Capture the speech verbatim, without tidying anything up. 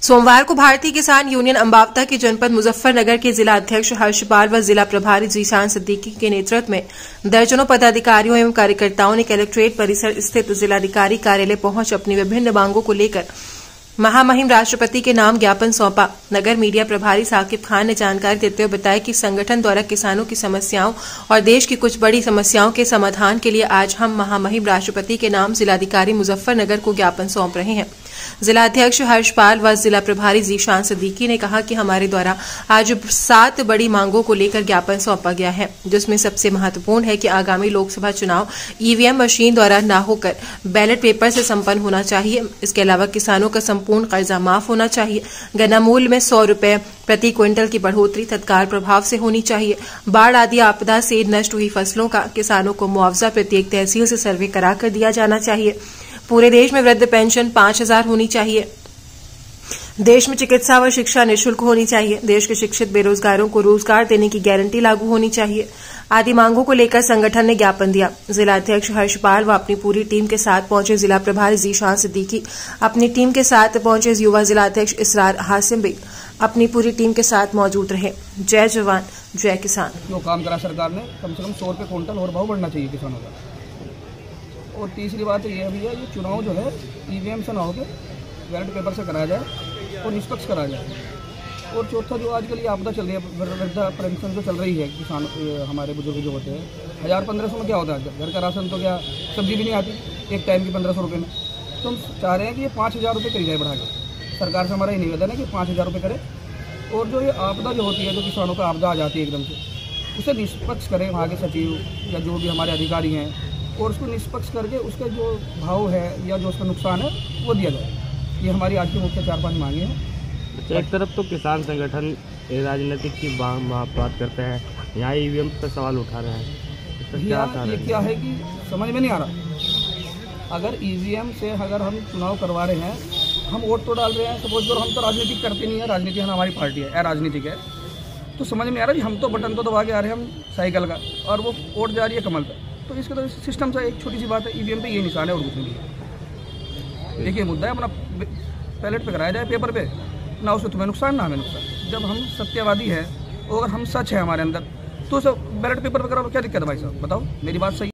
सोमवार को भारतीय किसान यूनियन अम्बावता के जनपद मुजफ्फरनगर के जिला अध्यक्ष हर्षपाल व जिला प्रभारी जीशान सिद्दीकी के नेतृत्व में दर्जनों पदाधिकारियों एवं कार्यकर्ताओं ने कलेक्ट्रेट परिसर स्थित जिलाधिकारी कार्यालय पहुंच अपनी विभिन्न मांगों को लेकर महामहिम राष्ट्रपति के नाम ज्ञापन सौंपा। नगर मीडिया प्रभारी साकिब खान ने जानकारी देते हुए बताया कि संगठन द्वारा किसानों की समस्याओं और देश की कुछ बड़ी समस्याओं के समाधान के लिए आज हम महामहिम राष्ट्रपति के नाम जिलाधिकारी मुजफ्फरनगर को ज्ञापन सौंप रहे हैं। जिला अध्यक्ष हर्षपाल व जिला प्रभारी जीशान सिद्दीकी ने कहा कि हमारे द्वारा आज सात बड़ी मांगों को लेकर ज्ञापन सौंपा गया है, जिसमें सबसे महत्वपूर्ण है कि आगामी लोकसभा चुनाव ईवीएम मशीन द्वारा न होकर बैलेट पेपर से संपन्न होना चाहिए। इसके अलावा किसानों का संपूर्ण कर्जा माफ होना चाहिए। गन्ना मूल्य में सौ रुपए प्रति क्विंटल की बढ़ोतरी तत्काल प्रभाव से होनी चाहिए। बाढ़ आदि आपदा से नष्ट हुई फसलों का किसानों को मुआवजा प्रत्येक तहसील से सर्वे कराकर दिया जाना चाहिए। पूरे देश में वृद्ध पेंशन पांच हजार होनी चाहिए। देश में चिकित्सा व शिक्षा निःशुल्क होनी चाहिए। देश के शिक्षित बेरोजगारों को रोजगार देने की गारंटी लागू होनी चाहिए। आदि मांगों को लेकर संगठन ने ज्ञापन दिया। जिला अध्यक्ष हर्षपाल व अपनी पूरी टीम के साथ पहुंचे जिला प्रभारी जीशान सिद्दीकी अपनी टीम के साथ पहुंचे युवा जिला अध्यक्ष इसरार हासिम भी अपनी पूरी टीम के साथ मौजूद रहे। जय जवान जय किसान। जो काम करा सरकार ने, कम से कम सौ रुपये क्विंटल और भाव बढ़ना चाहिए किसानों का। और तीसरी बात ये है भैया, ये चुनाव जो है ईवीएम से ना होकर बैलेट पेपर से कराया जाए और निष्पक्ष कराया जाए। और चौथा, जो आजकल ये आपदा चल रही है, वृद्धा पेंशन जो चल रही है किसान हमारे बुजुर्ग जो होते हैं, हज़ार पंद्रह सौ में क्या होता है? घर का राशन तो क्या सब्जी भी नहीं आती एक टाइम की पंद्रह सौ रुपये में। तो हम चाह रहे हैं कि ये पाँच हज़ार रुपये करी जाए बढ़ा के। सरकार से हमारा ये निवेदन है कि पाँच हज़ार रुपये करे। और जो ये आपदा जो होती है, जो किसानों का आपदा आ जाती है एकदम से, उसे निष्पक्ष करें वहाँ के सचिव या जो भी हमारे अधिकारी हैं, और उसको निष्पक्ष करके उसका जो भाव है या जो उसका नुकसान है वो दिया जाए। ये हमारी आज की मुख्य चार पांच मांगे हैं। अच्छा, एक तरफ तो किसान संगठन राजनीतिक की बात करते हैं, यहाँ ईवीएम पर सवाल उठा रहे हैं। क्या ये क्या है कि समझ में नहीं आ रहा। अगर ईवीएम से अगर हम चुनाव करवा रहे हैं, हम वोट तो डाल रहे हैं, सपोज करो हम तो राजनीतिक करते नहीं है, राजनीति हमारी पार्टी है, राजनीतिक है, तो समझ में आ रहा है हम तो बटन तो दबा के आ रहे हैं हम साइकिल का, और वो वोट जा रही है कमल पर। तो इसका तो सिस्टम से एक छोटी सी बात है, ईवीएम पे ये निशान है और कुछ नहीं है। देखिए मुद्दा है अपना बैलेट पे कराया जाए पेपर पे, ना उससे तुम्हें नुकसान ना हमें नुकसान। जब हम सत्यवादी है और हम सच है हमारे अंदर, तो सब बैलेट पेपर पे कराओ, क्या दिक्कत है भाई साहब? बताओ, मेरी बात सही।